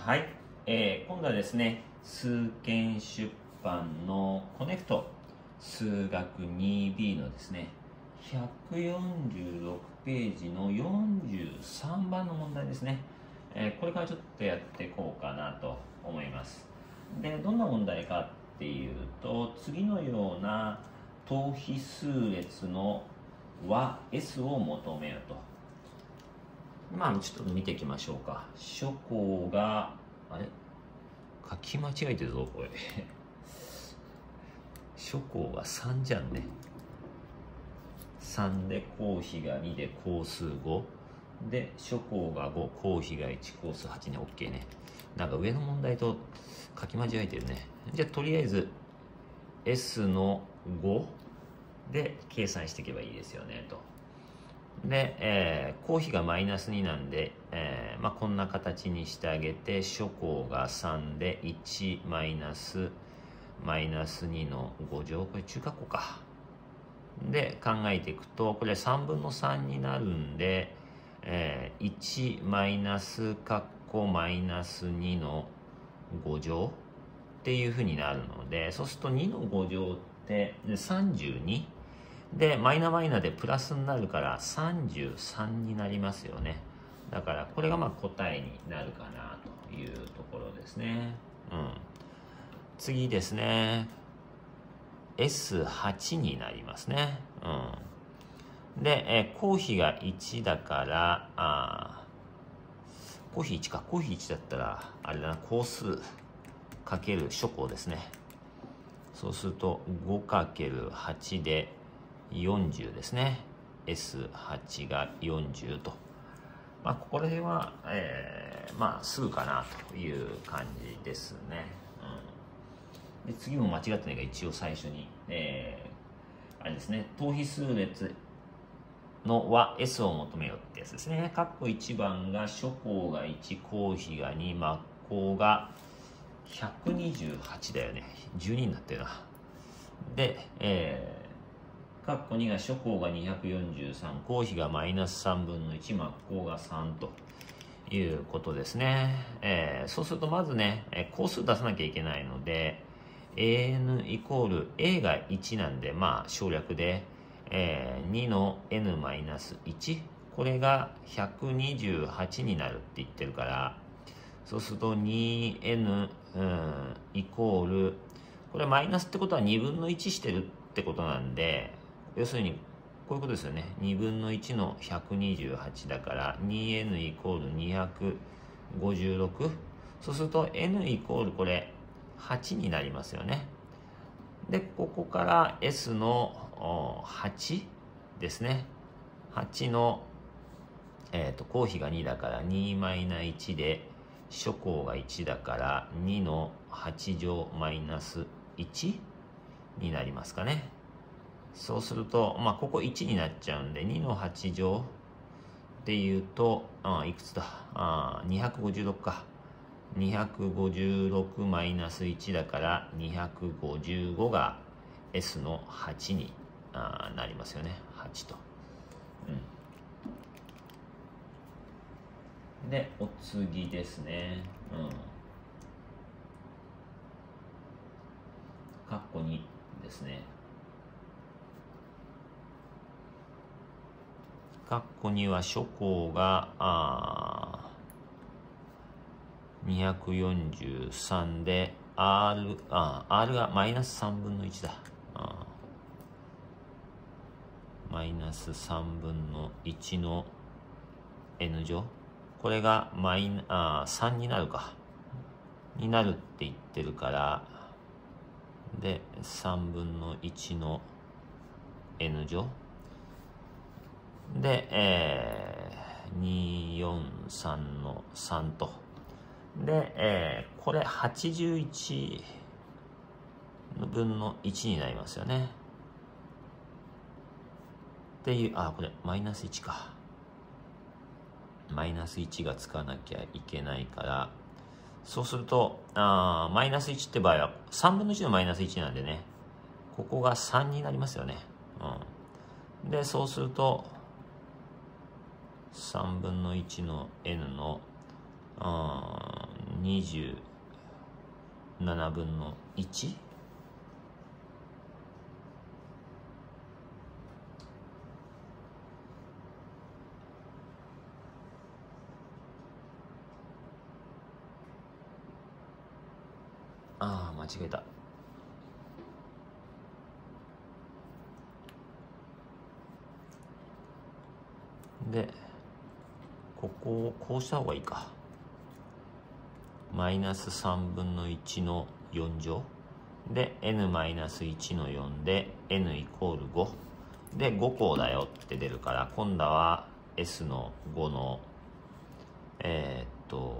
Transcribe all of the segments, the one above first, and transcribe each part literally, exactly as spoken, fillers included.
はい、えー、今度はですね、数研出版のコネクト数学 にビー のですね、ひゃくよんじゅうろくページのよんじゅうさんばんの問題ですね。えー、これからちょっとやっていこうかなと思います。で、どんな問題かっていうと、次のような等比数列の和 S を求めようと。まあちょっと見ていきましょうか。初項があれ書き間違えてるぞこれ初項がさんじゃんね。さんで項比がにで項数ごで初項がご項比がいち項数はちね。 OK ね。なんか上の問題と書き間違えてるね。じゃあとりあえず S のごで計算していけばいいですよねと。で、えー、項比がマイナスになんで、えーまあ、こんな形にしてあげて、初項がさんでいちマイナスマイナスにのご乗、これ中括弧か。で考えていくと、これさんぶんのさんになるんで、えー、いちマイナス括弧マイナスにのご乗っていうふうになるので、そうするとにのご乗ってさんじゅうにでマイナマイナでプラスになるからさんじゅうさんになりますよね。だからこれがまあ答えになるかなというところですね。うん、次ですね、 エスはち になりますね。うん、で、えー、項比がいちだからあ項比いちか。項比いちだったらあれだな、項数かける初項ですね。そうすると ごかけるはち でよんじゅうですね。 エスはち がよんじゅうと。まあここら辺は、えー、まあすぐかなという感じですね。うん、で次も間違ってないが一応最初に、えー、あれですね、等比数列の和 S を求めようってやつですね。括弧いちばんが初項がいち項比がに末項がひゃくにじゅうはちだよね。じゅうにになってるな。で、えー括弧にが初項がにひゃくよんじゅうさん、項比がマイナスさんぶんのいち、末項がさんということですね。えー、そうするとまずね、項数出さなきゃいけないので、エーエヌ イコール A がいちなんで、まあ省略で、えー、にの エヌマイナスいち、これがひゃくにじゅうはちになるって言ってるから、そうすると にエヌ、うん、イコール、これマイナスってことはにぶんのいちしてるってことなんで、要するにこういうことですよね。にぶんのいちのひゃくにじゅうはちだから にエヌ イコールにひゃくごじゅうろく。そうすると N イコールこれはちになりますよね。でここから S のはちですね。はちの、えーと項比がにだからにマイナスいちで初項がいちだからにのはち乗マイナスいちになりますかね。そうすると、まあ、ここいちになっちゃうんでにのはち乗っていうと、あいくつだあにひゃくごじゅうろくか。にひゃくごじゅうろくマイナスいちだからにひゃくごじゅうごが S のはちにあなりますよね。はちと。うん、でお次ですね。うん。括弧にですね。括弧には初項があにひゃくよんじゅうさんで R, あ R がマイナスさんぶんのいちだ。あマイナスさんぶんのいちの N 乗、これがマイナあさんになるかになるって言ってるから、でさんぶんのいちの N 乗で、えー、にひゃくよんじゅうさんのさんと。で、えー、これはちじゅういちぶんのいちになりますよね。っていう、あ、これマイナスいちか。マイナスいちがつかなきゃいけないから、そうすると、あマイナスいちって場合はさんぶんのいちのマイナスいちなんでね、ここがさんになりますよね。うん、で、そうすると、さんぶんのいちの N のにじゅうななぶんのいち。ああ、間違えた。で、ここをこうした方がいいか。マイナスさんぶんのいちのよん乗で エヌマイナスいち のよんで n イコールごでご項だよって出るから、今度は S のごのえー、っと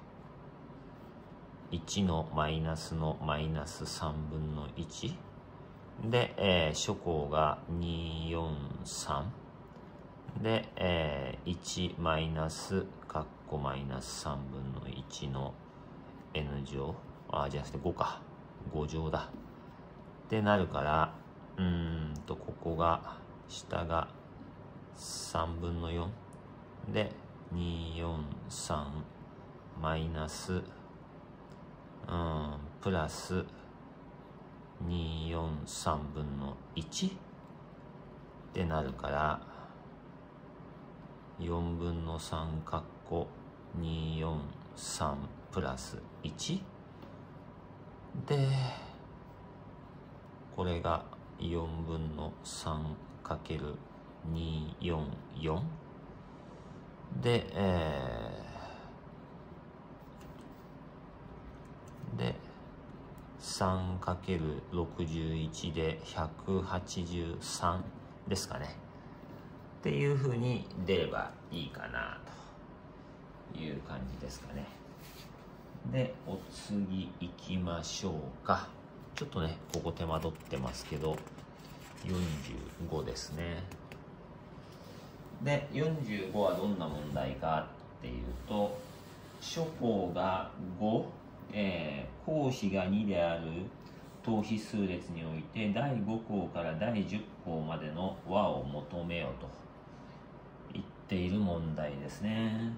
いちのマイナスのマイナスさんぶんのいちで、えー、諸項がによんさんで、えー、いちマイナスカッコマイナスさんぶんのいちの n 乗、あじゃなくてごか、ご乗だってなるから、うーんとここが下がさんぶんのよんでによんさんマイナスうんプラスによんさんぶんのいちってなるから、よんぶんのさんカッコによんさんプラスいちで、これがよんぶんのさんかけるによんよんで、えー、で さんかけるろくじゅういち でひゃくはちじゅうさんですかねっていうふうに出ればいいかなという感じですかね。でお次行きましょうか。ちょっとねここ手間取ってますけどよんじゅうごですね。でよんじゅうごはどんな問題かっていうと、諸項がご、えー、項比がにである等比数列においてだいご項からだいじゅっ項までの和を求めよと言っている問題ですね。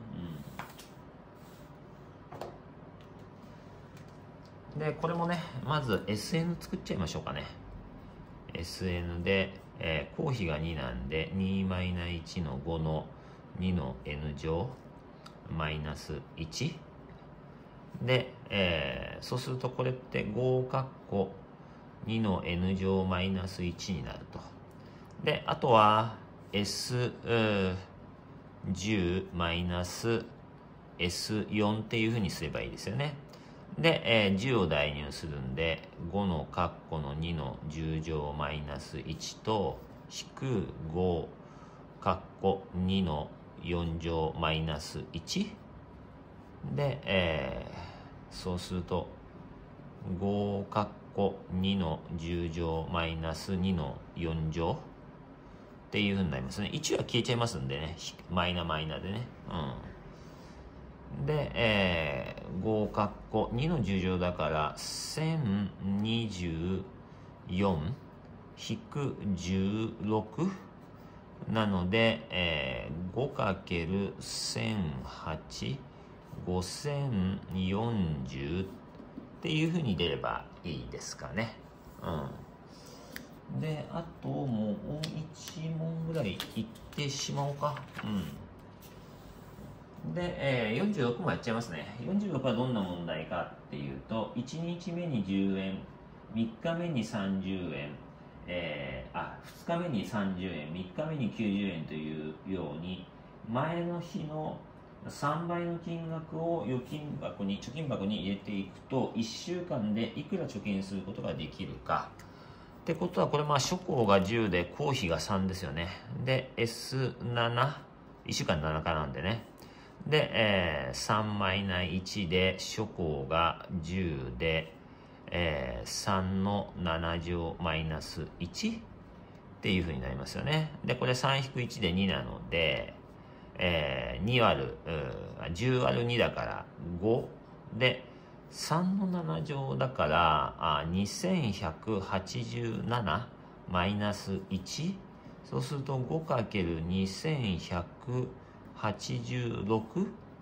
うん、でこれもねまず エスエヌ 作っちゃいましょうかね。 エスエヌ で、えー、項比がになんでにマイナいちのごのにの n 乗マイナスいちで、えー、そうするとこれってごかっこにの n 乗マイナスいちになると。であとは エスじゅう マイナス エスよん っていうふうにすればいいですよね。で、えー、じゅうを代入するんでごのカッコのにのじゅう乗マイナスいちと引くごカッコにのよん乗マイナスいちで、えー、そうするとごカッコにのじゅう乗マイナスにのよん乗っていうふうになりますね。いちは消えちゃいますんでね、マイナマイナでね。うんで、えー、ごカッコにのじゅう乗だからせんにじゅうよん引くじゅうろくなので、えー、ごかけるせんはち、ごせんよんじゅうっていうふうに出ればいいですかね。うん。で、あともういち問ぐらいいってしまおうか。うん。で、えー、よんじゅうろくもやっちゃいますね。よんじゅうろくはどんな問題かっていうと、いちにちめにじゅうえん、みっかめにさんじゅうえん、えー、あ、ふつかめにさんじゅうえん、みっかめにきゅうじゅうえんというように、前の日のさんばいの金額を預金箱に、貯金箱に入れていくと、いっしゅうかんでいくら貯金することができるか。ってことは、これまあ諸項がじゅうで項比がさんですよね。で、エスなな、いっしゅうかんななかなんでね。で、えー、さんマイナいちで諸項がじゅうで、えー、さんのなな乗マイナスいちっていうふうになりますよね。で、これさん引くいちでになので、えー、に割る、じゅう割るにだからごで、さんのなな乗だからあにせんひゃくはちじゅうななマイナスいち。そうすると ごかけるにせんひゃくはちじゅうろく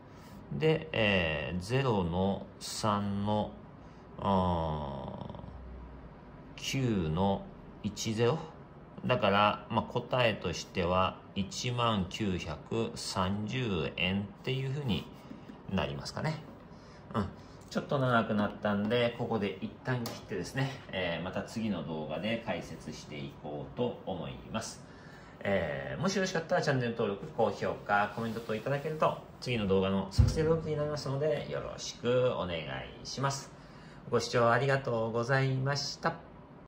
で、えー、ゼロのさんのきゅうのいちゼロだから、まあ、答えとしてはいちまんきゅうひゃくさんじゅうえんっていうふうになりますかね。うん、ちょっと長くなったんでここで一旦切ってですね、えー、また次の動画で解説していこうと思います。えー、もしよろしかったらチャンネル登録、高評価、コメントといただけると次の動画の作成動機になりますのでよろしくお願いします。ご視聴ありがとうございました。